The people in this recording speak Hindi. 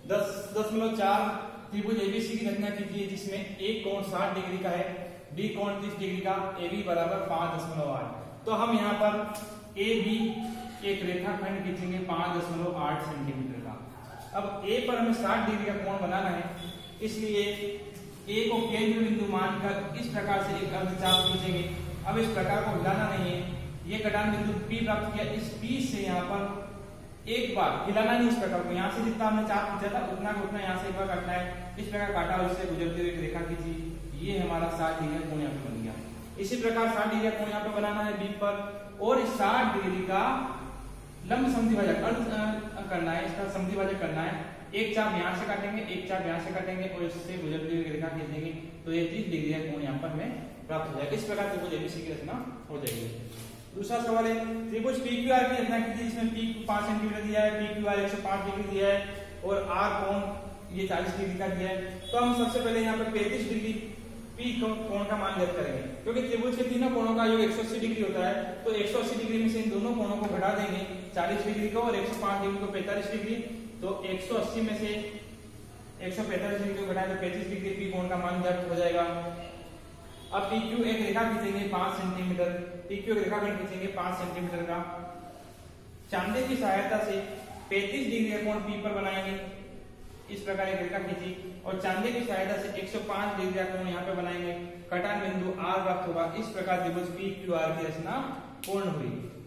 10.4 त्रिभुज एबीसी की रचना कीजिए जिसमें एक कोण 60 डिग्री का है, बी कोण 30 डिग्री का, AB बराबर 5.8। तो हम यहाँ पर AB एक रेखाखंड खींचेंगे 5.8 सेंटीमीटर का। अब A पर हमें 60 डिग्री का कोण बनाना है, इसलिए A को केंद्र बिंदु मानकर इस प्रकार से एक अर्धचाप खींचेंगे। अब इस प्रकार को हिलाना नहीं है, ये कटान बिंदु P प्राप्त किया, इस P से यहाँ पर एक बार हिलाना नहीं, इस प्रकार को यहाँ से जितना हमने चाप खींचा था उतना को उतना यहाँ से एक बार काटना है। इस प्रकार काटा और इससे गुजरते हुए एक रेखा खींची, ये हमारा 60 डिग्री का कोण यहाँ पे बन गया। इसी प्रकार 60 डिग्री का कोण यहाँ पे बनाना है B पर, और इस 60 डिग्री का लंब समद्विभाजक करना है, इसका समद्विभाजक करना है। एक चाप यहाँ से काटेंगे, एक चाप यहाँ से काटेंगे और इससे गुजरते हुए रेखा खींचेंगे, तो ये 30 डिग्री का कोण यहाँ पर हमें प्राप्त हो जाएगा। इस प्रकार त्रिभुज एबीसी की रचना हो जाएगी। दूसरा सवाल है त्रिभुज PQR की रचना कीजिए जिसमें P 5 सेंटीमीटर दिया है, PQR 105 डिग्री दिया है और R कोण ये 40 डिग्री का दिया है। तो हम सबसे पहले यहाँ पर 35 डिग्री P कोण का मान ज्ञात करेंगे, क्योंकि त्रिभुज के तीनों कोणों का योग 180 डिग्री होता है। तो 180 डिग्री में से इन दोनों कोणों को घटा देंगे, 40 डिग्री को और 105 डिग्री को 45 डिग्री। तो 180 में से 145 डिग्री को घटाए तो 35 डिग्री P कोण का मान ज्ञात हो जाएगा। अब PQ एक रेखा खींचेंगे 5 सेंटीमीटर, PQ एक रेखाखंड खींचेंगे 5 सेंटीमीटर का। चांदे की सहायता से 35 डिग्री का कोण P पर बनाएंगे, इस प्रकार एक रेखा खींची, और चांदे की सहायता से 105 डिग्री का कोण यहाँ पे बनाएंगे, कटान बिंदु R प्राप्त होगा। इस प्रकार त्रिभुज PQR की रचना पूर्ण हुई।